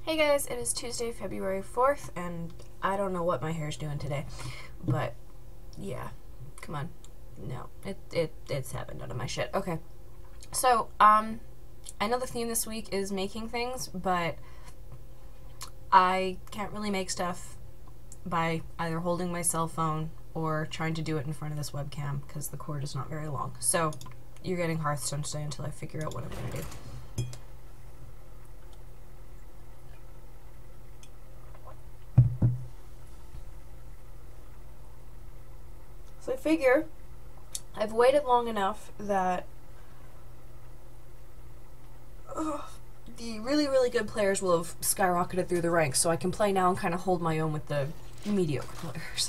Hey guys, it is Tuesday, February 4th, and I don't know what my hair's doing today, but yeah, come on. No, it's happened out of my shit. Okay, so, I know the theme this week is making things, but I can't really make stuff by either holding my cell phone or trying to do it in front of this webcam, because the cord is not very long. So, you're getting Hearthstone today until I figure out what I'm going to do. So I figure I've waited long enough that the really, really good players will have skyrocketed through the ranks, so I can play now and kind of hold my own with the mediocre players.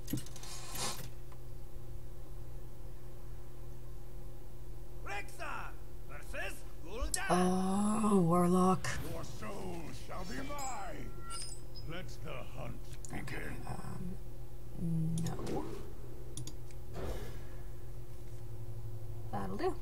Oh, Warlock. Your soul shall be mine. Let the hunt begin. No. That'll do.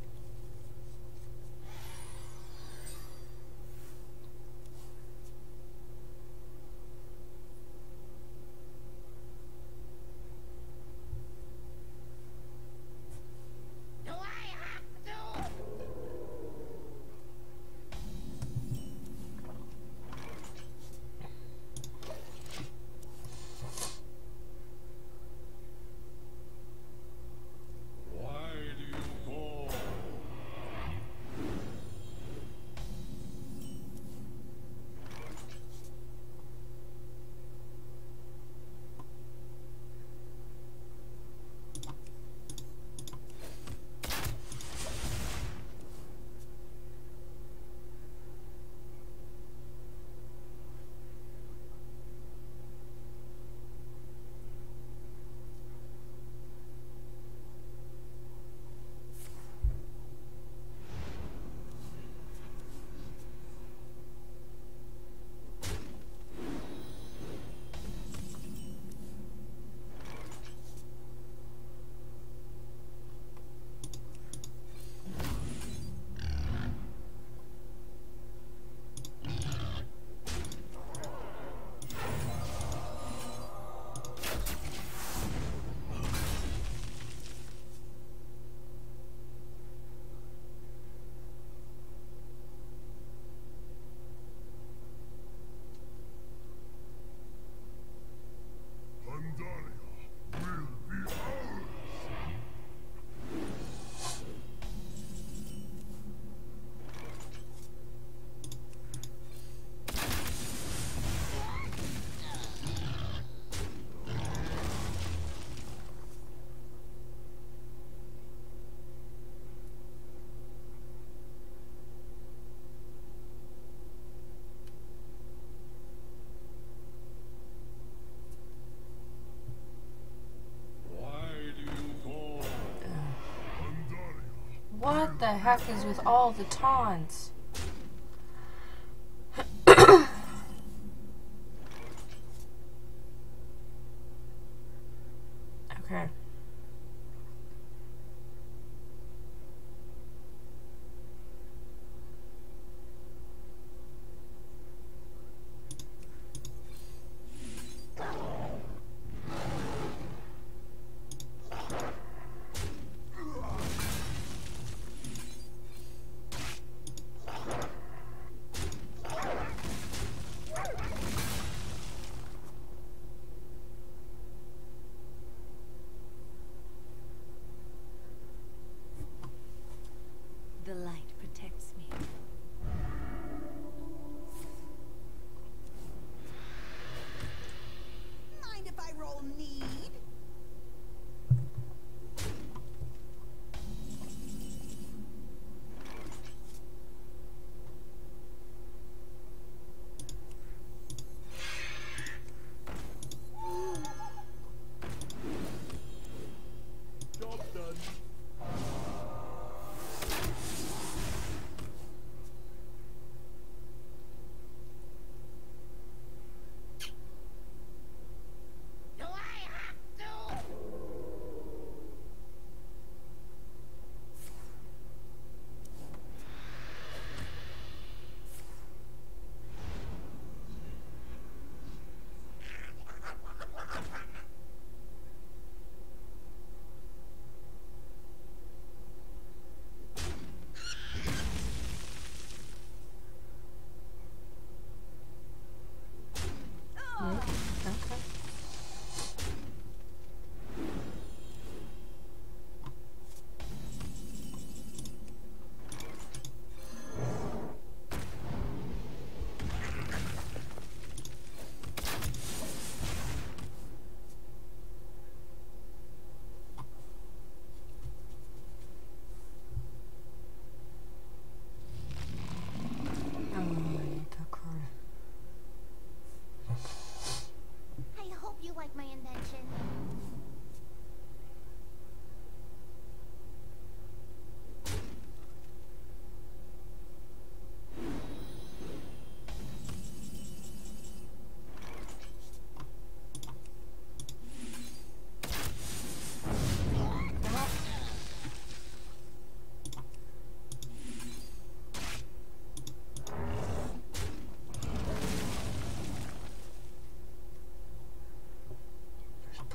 What the heck is with all the taunts? Okay.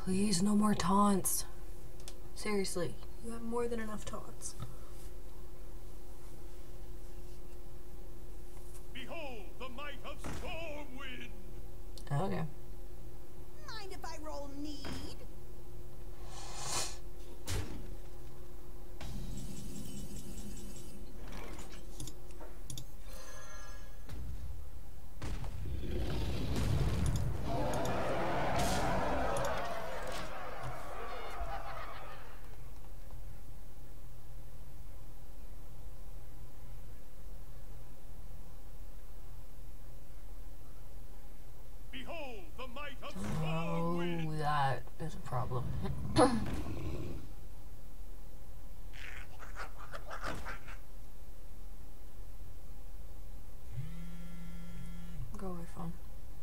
Please, no more taunts. Seriously, you have more than enough taunts. Behold the might of Stormwind! Okay. Mind if I roll need? Behold the might of Oh, Stormwind! that is a problem. Go away, phone.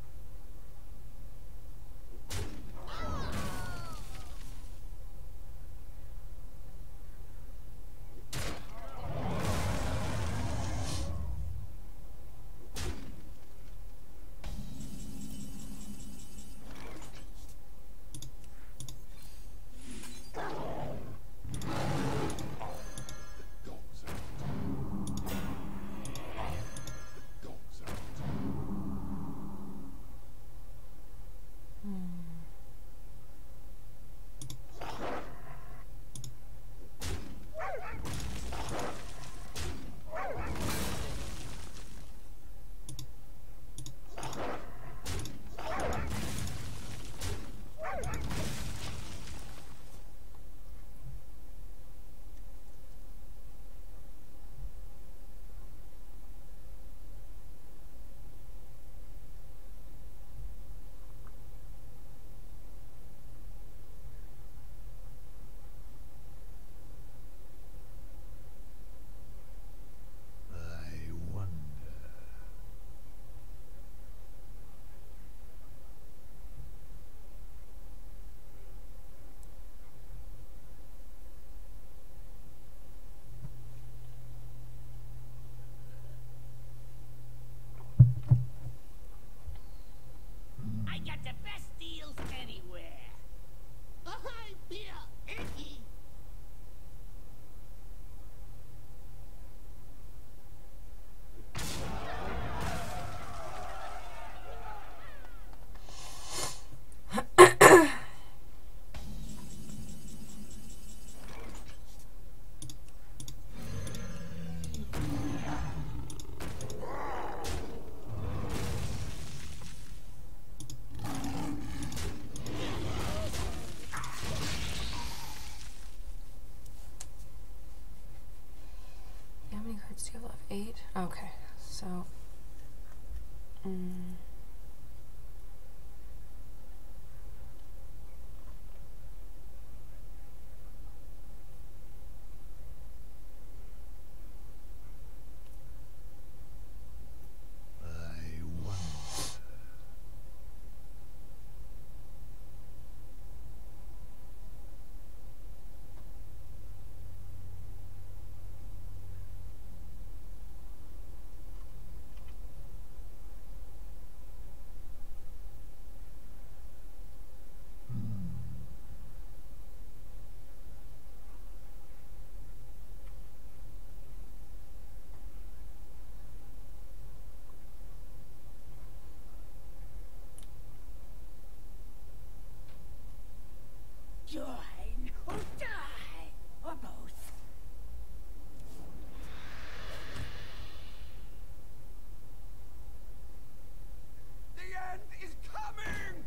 I wonder. I got the best deals anywhere. I feel icky. How many cards do you have left? 8? Okay, so... I wonder. Join or die, or both. The end is coming!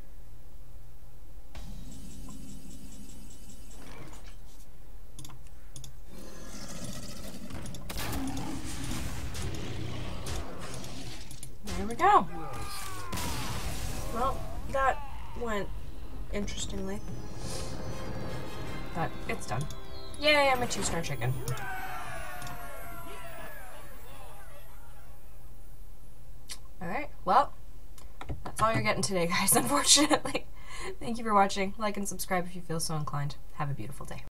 There we go. Well, that went interestingly. But it's done. Yay, I'm a 2-star chicken. Alright, well, that's all you're getting today, guys, unfortunately. Thank you for watching. Like and subscribe if you feel so inclined. Have a beautiful day.